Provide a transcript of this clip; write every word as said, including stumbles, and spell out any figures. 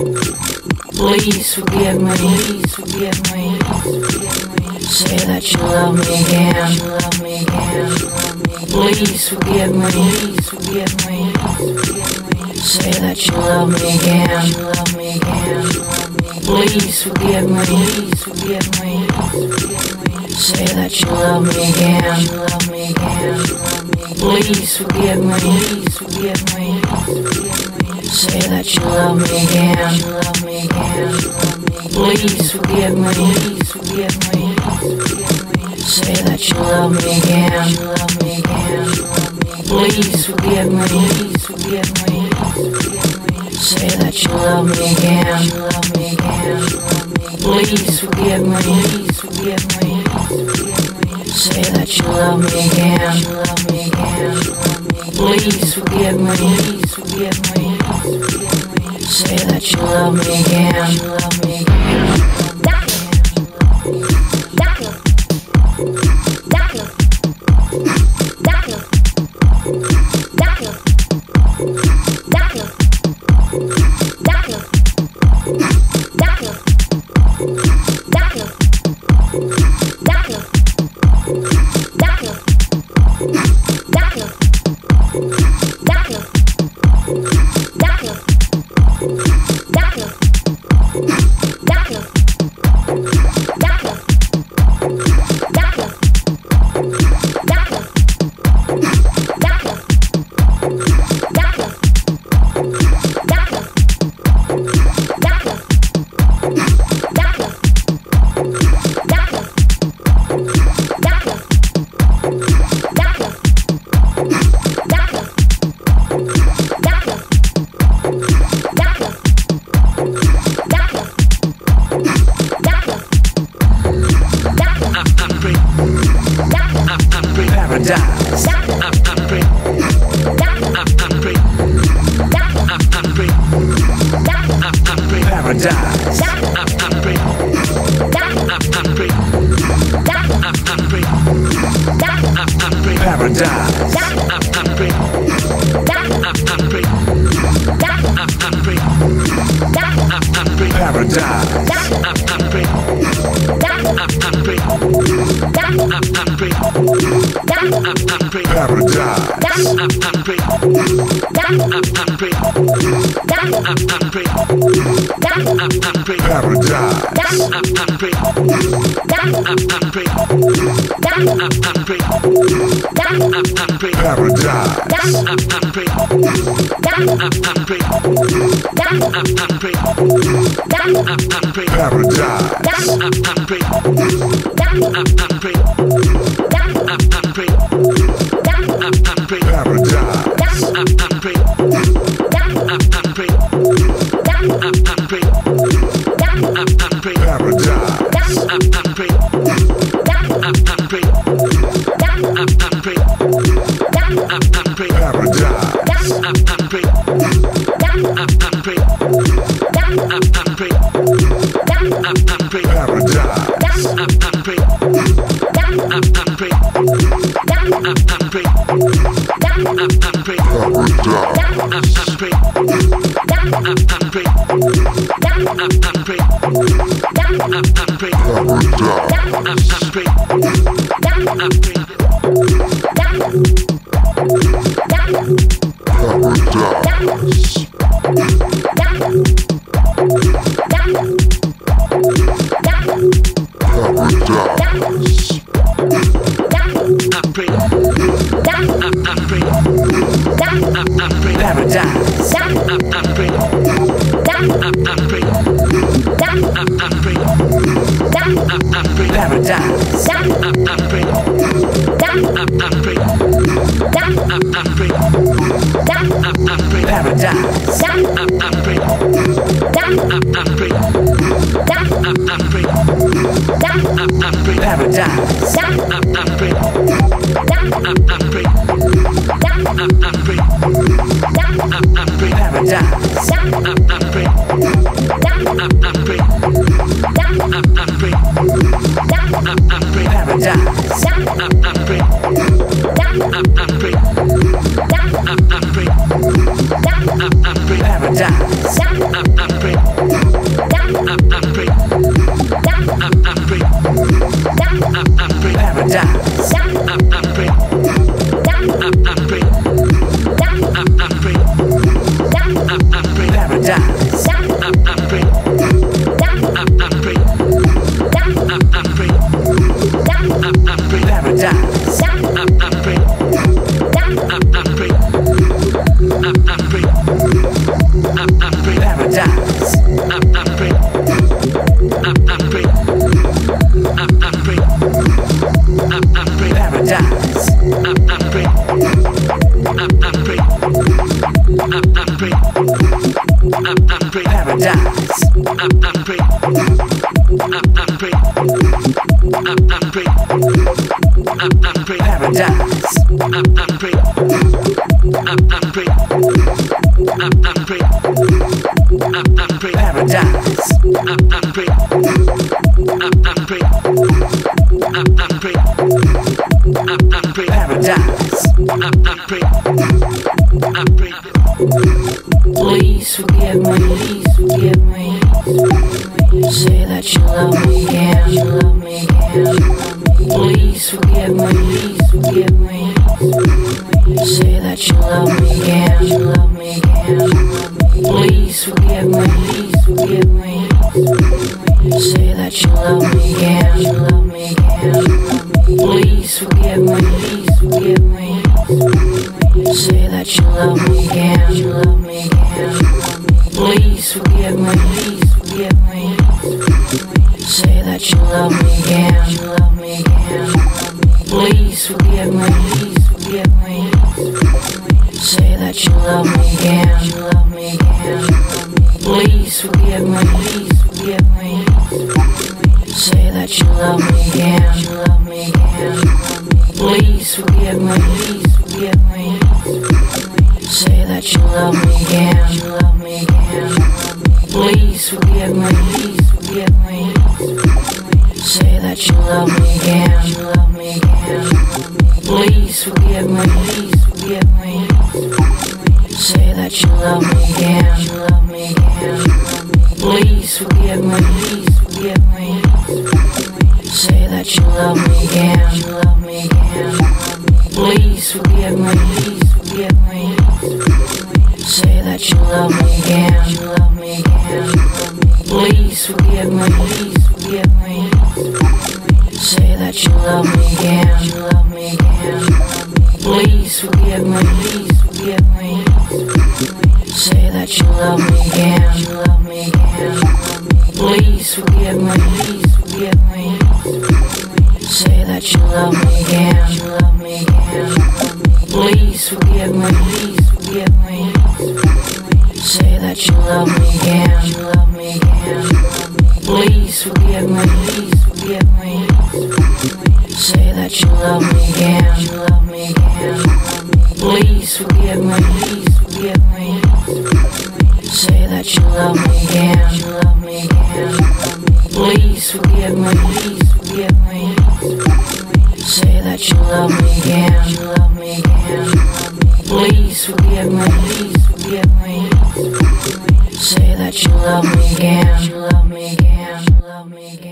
Please forgive me. Please forgive me. Say that you love me again. Love me again. Please forgive me. Please forgive me. Say that you love me again. Love me again. Please forgive me. Please forgive me. Say that you love me again. Love me again. Please forgive me. Please forgive me. Say that you love me again. Love me again. Please forgive me. Please forgive me. Say that you love me again. Love me again. Please forgive me. Please forgive me. Say that you love me again. Love me again. Please forgive me. Please forgive me. Say that you love me again. Love me again. Please forgive me. Please forgive me. Say that you love me again. Love me again. Darkness. Darkness. Darkness. Darkness. Darkness. Darkness. Darkness. Darkness. Darkness. Darkness. Darkness. Darkness. Darkness. Darkness. Darkness. Paradise. paradise. I'm, I'm free. I'm, I'm free. I'm, I'm free. I'm, I'm free. Paradise. I'm, I'm free. I'm, I'm free. I'm, I'm free. I'm, I'm free. Paradise. I'm, I'm free. I'm, I'm free. I'm, I'm free. I'm, I'm free. Paradise. I'm, I'm free. I'm, I'm free. I'm, I'm free. I'm, I'm free. Paradise. I'm, I'm free. I'm, I'm free. I'm, I'm free. I'm, I'm free. Paradise. I'm, I'm free. I'm, I'm free. I'm, I'm free. I'm, I'm free. Paradise. I'm, I'm free. I'm, I'm free. I'm, I'm free. I'm, I'm free. Paradise. I'm, I'm free. I'm free. Please forgive me, please forgive me. Say that you love me again, you love me again. Please forgive me, please forgive me. Say that you love me again, you love me again. Please forgive me, please forgive me. Say that you love me again, you love me again. Please forgive me, please forgive me. Say that you love me again, you love me again. Please forgive me, please forgive me. Say that you love me again, you love me again. Please forgive me, please forgive me. Say that you love me again, you love me again. Please forgive me, please forgive me. Say that you love me again, you love me again. Please forgive me, please forgive me. Say that you love me again, you love me again. Please forgive me, please forgive me. Say that you love me again, you love me again. Please forgive me, please forgive me. Say that you love me again, you love me again. Please forgive me, please forgive me. Say that you love me again, you love me again. Please forgive me, please forgive me. Say that you love me again, you love me again. Please forgive me, please forgive me. Say that you love me again, you love me again. Please forgive me, please forgive me. Say that you love me again, you love me again. Please forgive me, please forgive me. Say that you love me again, you love me again. Please forgive me, please forgive me. Say that you love me again, you love me again. Please forgive me, please forgive me. Say that you love me again, you love me again. Please forgive me, please forgive me. Say that you love me again, you love me again. Please forgive me, please forgive me. Say that you love me again, you love me again. Please forgive me, please forgive me. Say that you love me again, you love me again, you love me again.